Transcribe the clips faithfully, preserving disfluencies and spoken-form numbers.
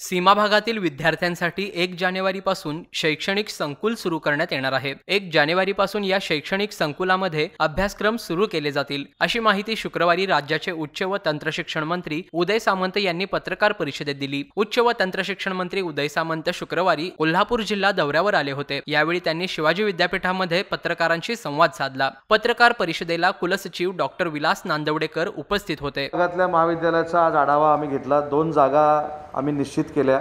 सीमा भागातील विद्यार्थ्यांसाठी एक जानेवारीपासून शैक्षणिक संकुल सुरू करण्यात येणार आहे। एक जानेवारीपासून या शैक्षणिक संकुलामध्ये अभ्यासक्रम सुरू केले जातील, अशी माहिती शुक्रवारी राज्याचे उच्च व तंत्रशिक्षण मंत्री उदय सामंत यांनी पत्रकार परिषदेत दिली। उच्च व तंत्रशिक्षण मंत्री उदय सामंत शुक्रवारी कोल्हापूर जिल्हा दौऱ्यावर आले होते। यावेळी त्यांनी शिवाजी विद्यापीठामध्ये पत्रकारांशी संवाद साधला। पत्रकार परिषदेला कुलसचिव डॉक्टर विलास नांदवडेकर उपस्थित होते। भागातल्या महाविद्यालयाचा आज आढावा आम्ही घेतला। दोन जागा आम्ही निश्चित केल्या।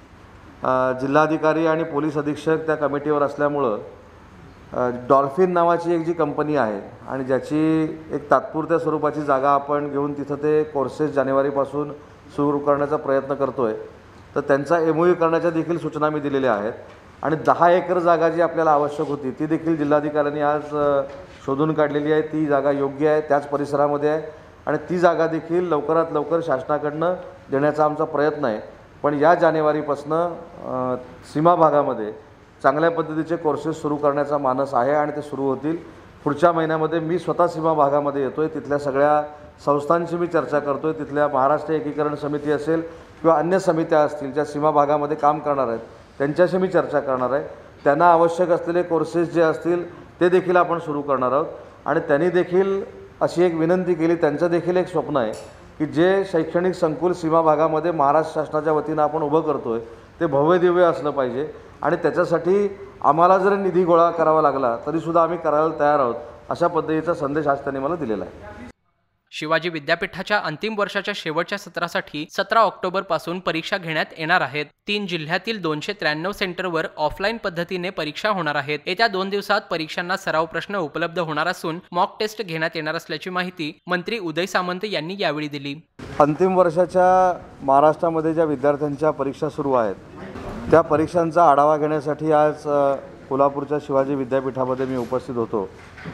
जिल्हाधिकारी आणि पोलीस अधीक्षक त्या कमिटीवर असल्यामुळं डॉल्फिन नावाची एक जी कंपनी आहे आणि ज्याची एक तात्पुरत्या स्वरूपाची जागा आपण घेऊन तिथं ते कोर्सेस जानेवारीपासून सुरू करण्याचा प्रयत्न करतोय, तर त्यांचा एमओयू करण्याच्या देखील सूचना मी दिलेल्या आहेत। आणि दहा एकर जागा जी आपल्याला आवश्यक होती ती देखील जिल्हाधिकाऱ्यांनी आज शोधून काढलेली आहे। ती जागा योग्य आहे, त्याच परिसरामध्ये आहे आणि ती जागा देखील लवकरात लवकर शासनाकडनं देण्याचा आमचा प्रयत्न आहे। पण या जानेवारीपासून सीमा भागामध्ये चांगल्या पद्धतीचे कोर्सेस सुरू करण्याचा मानस आहे आणि ते सुरू होतील। पुढच्या महिन्यामध्ये मी स्वतः सीमा भागामध्ये येतो आहे, तिथल्या सगळ्या संस्थांशी मी चर्चा करतो आहे। तिथल्या महाराष्ट्र एकीकरण समिती असेल किंवा अन्य समित्या असतील ज्या सीमा भागामध्ये काम करणार आहेत त्यांच्याशी मी चर्चा करणार आहे। त्यांना आवश्यक असलेले कोर्सेस जे असतील ते देखील आपण सुरू करणार आहोत आणि त्यांनी देखील अशी एक विनंती केली, त्यांचं देखील एक स्वप्न आहे की जे शैक्षणिक संकुल सीमा भागामध्ये महाराष्ट्र शासनाच्या वतीनं आपण उभं करतो आहे ते भव्यदिव्य असलं पाहिजे आणि त्याच्यासाठी आम्हाला जर निधी गोळा करावा लागला तरीसुद्धा आम्ही करायला तयार आहोत, अशा पद्धतीचा संदेश आज त्यांनी मला दिलेला आहे। शिवाजी विद्यापीठाच्या अंतिम वर्षाच्या शेवटच्या सत्रासाठी सतरा ऑक्टोबर पासून परीक्षा घेण्यात येणार आहेत। तीन जिल्ह्यातील दोनशे त्र्याण्णव सेंटरवर ऑफलाईन पद्धतीने परीक्षा होणार आहेत। येत्या दोन दिवसात परीक्षांना सराव प्रश्न उपलब्ध होणार असून मॉक टेस्ट घेण्यात येणार असल्याची माहिती मंत्री उदय सामंत यांनी यावेळी दिली। अंतिम वर्षाच्या महाराष्ट्रामध्ये ज्या विद्यार्थ्यांच्या परीक्षा सुरू आहेत त्या परीक्षांचा आढावा घेण्यासाठी आज कोल्हापूरच्या शिवाजी विद्यापीठामध्ये मी उपस्थित होतो।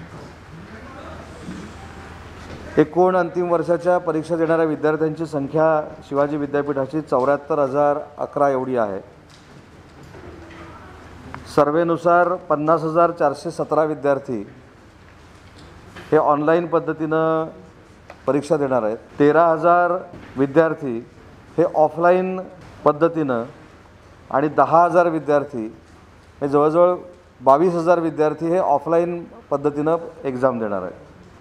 एकूण अंतिम वर्षाच्या परीक्षा देणाऱ्या विद्यार्थ्यांची संख्या शिवाजी विद्यापीठाची चौऱ्याहत्तर हजार अकरा एवढी आहे। सर्वेनुसार पन्नास हजार चारशे सतरा विद्यार्थी हे ऑनलाईन पद्धतीनं परीक्षा देणार आहेत। तेरा हजार विद्यार्थी हे ऑफलाईन पद्धतीनं आणि दहा हजार विद्यार्थी हे जवळजवळ बावीस हजार विद्यार्थी हे ऑफलाईन पद्धतीनं एक्झाम देणार आहेत।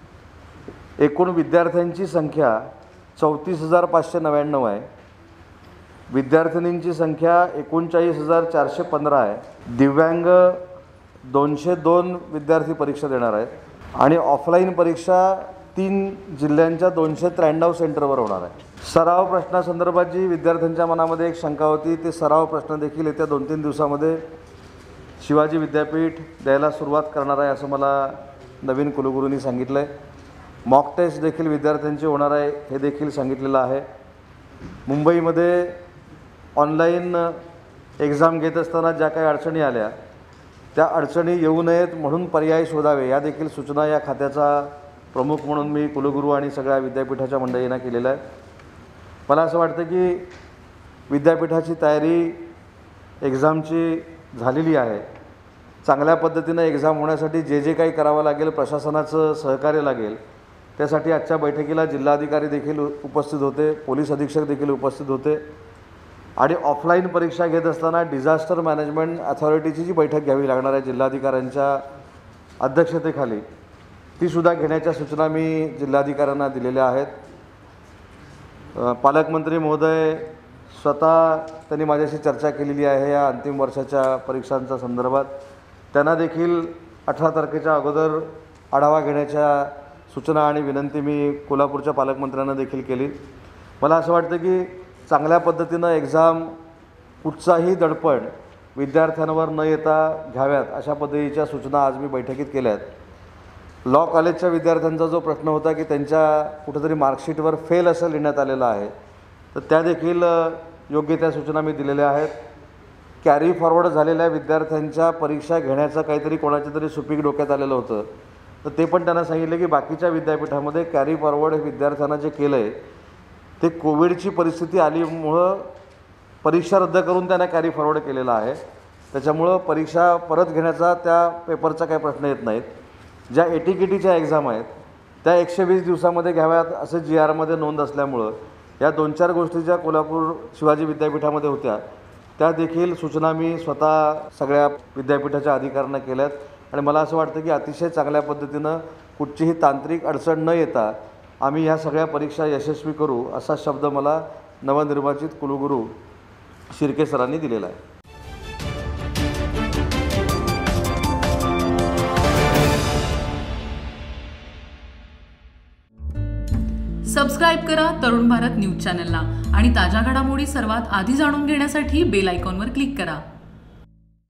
एकूण विद्यार्थ्यांची संख्या चौतीस हजार पाचशे नव्याण्णव आहे। विद्यार्थिनींची संख्या एकोणचाळीस हजार चारशे पंधरा आहे। दिव्यांग दोनशे दोन विद्यार्थी परीक्षा देणार आहेत आणि ऑफलाईन परीक्षा तीन जिल्ह्यांच्या दोनशे त्र्याण्णव सेंटरवर होणार आहे। सराव प्रश्नासंदर्भात जी विद्यार्थ्यांच्या मनामध्ये एक शंका होती ते सराव प्रश्न देखील येत्या दोन तीन दिवसामध्ये शिवाजी विद्यापीठ द्यायला सुरुवात करणार आहे असं मला नवीन कुलगुरूंनी सांगितलं आहे। मॉक टेस्ट देखील विद्यार्थ्यांची होणार आहे हे देखील सांगितलेलं आहे। मुंबईमध्ये ऑनलाईन एक्झाम घेत असताना ज्या काही अडचणी आल्या त्या अडचणी येऊ नयेत म्हणून पर्याय शोधावे या देखील सूचना या खात्याचा प्रमुख म्हणून मी कुलगुरू आणि सगळ्या विद्यापीठाच्या मंडळींना केलेलं आहे। मला असं वाटतं की विद्यापीठाची तयारी एक्झामची झालेली आहे। चांगल्या पद्धतीनं एक्झाम होण्यासाठी जे जे काही करावं लागेल, प्रशासनाचं सहकार्य लागेल, त्यासाठी आजच्या बैठकीला जिल्हाधिकारी देखील उपस्थित होते, पोलीस अधीक्षक देखील उपस्थित होते आणि ऑफलाईन परीक्षा घेत असताना डिझास्टर मॅनेजमेंट अथॉरिटीची जी बैठक घ्यावी लागणार आहे जिल्हाधिकाऱ्यांच्या अध्यक्षतेखाली, तीसुद्धा घेण्याच्या सूचना मी जिल्हाधिकाऱ्यांना दिलेल्या आहेत। पालकमंत्री महोदय स्वतः त्यांनी माझ्याशी चर्चा केलेली आहे या अंतिम वर्षाच्या परीक्षांच्या संदर्भात। त्यांना देखील अठरा तारखेच्या अगोदर आढावा घेण्याच्या सूचना आणि विनंती मी कोल्हापूरच्या पालकमंत्र्यांना देखील केली। मला असं वाटतं की चांगल्या पद्धतीनं एक्झाम कुठचाही दडपण विद्यार्थ्यांवर न येता घ्याव्यात अशा पद्धतीच्या सूचना आज मी बैठकीत केल्या आहेत। लॉ कॉलेजच्या विद्यार्थ्यांचा जो प्रश्न होता की त्यांच्या कुठेतरी मार्कशीटवर फेल असं लिहिण्यात आलेलं आहे, तर त्या देखील योग्य त्या सूचना मी दिलेल्या आहेत। कॅरी फॉरवर्ड झालेल्या विद्यार्थ्यांच्या परीक्षा घेण्याचं काहीतरी कोणाच्या तरी सुपीक डोक्यात आलेलं होतं, तर ते पण त्यांना सांगितलं की बाकीच्या विद्यापीठामध्ये कॅरी फॉरवर्ड हे विद्यार्थ्यांना जे केलं आहे ते कोविडची परिस्थिती आल्यामुळं परीक्षा रद्द करून त्यांना कॅरी फॉरवर्ड केलेलं आहे। त्याच्यामुळं परीक्षा परत घेण्याचा त्या पेपरचा काही प्रश्न येत नाहीत। ज्या एटीकेटीच्या एक्झाम आहेत त्या एकशे वीस दिवसामध्ये घ्याव्यात असं जी आरमध्ये नोंद असल्यामुळं या दोन चार गोष्टी ज्या कोल्हापूर शिवाजी विद्यापीठामध्ये होत्या त्या देखील सूचना मी स्वतः सगळ्या विद्यापीठाच्या अधिकाऱ्यांना केल्यात आणि मला असं वाटतं की अतिशय चांगल्या पद्धतीनं कुठचीही तांत्रिक अडचण न येता आम्ही ह्या सगळ्या परीक्षा यशस्वी करू असा शब्द मला नवनिर्वाचित कुलगुरू शिर्के सरांनी दिलेला आहे. सबस्क्राईब करा तरुण भारत न्यूज चॅनलला आणि ताज्या घडामोडी सर्वात आधी जाणून घेण्यासाठी बेल आयकॉनवर क्लिक करा.